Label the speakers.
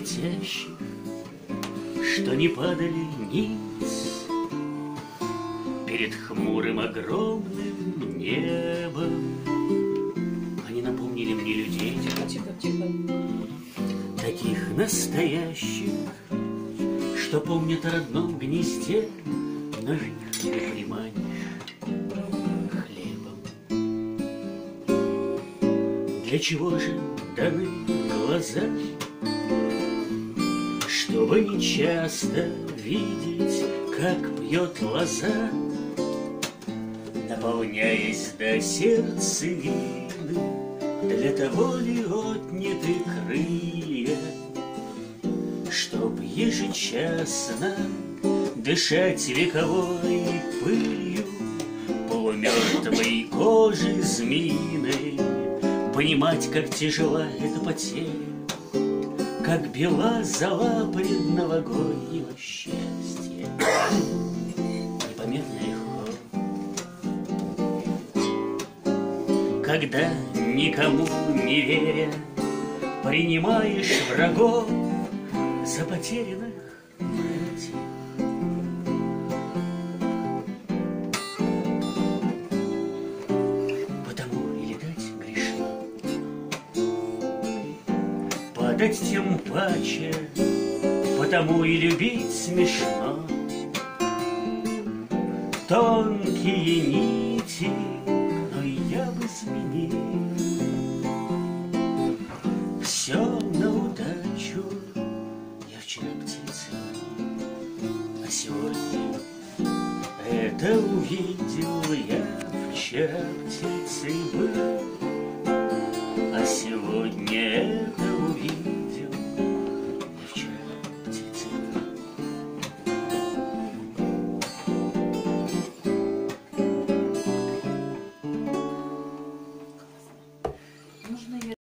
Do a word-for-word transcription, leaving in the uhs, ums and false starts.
Speaker 1: летящих, что не падали ниц перед хмурым огромным небом. Они напомнили мне людей,
Speaker 2: Тихо, тихо.
Speaker 1: таких настоящих, что помнят о родном гнезде, но их не приманишь хлебом. Для чего же даны глаза? Чтобы не часто видеть, как пьет лоза, наполняясь до сердцевины. Для того ли отняты крылья, чтоб ежечасно дышать вековой пылью полумертвой кожи змеиной, понимать, как тяжела эта потеря, как бела зола предновогоднего счастья, непомерно легко. Когда никому не веря принимаешь врагов за потерянных братьев, потому и летать грешно, падать тем паче, потому и любить смешно. Тонкие нити, но я бы сменил все на удачу. Я вчера птица, а сегодня это увидел я. Вчера птицей был,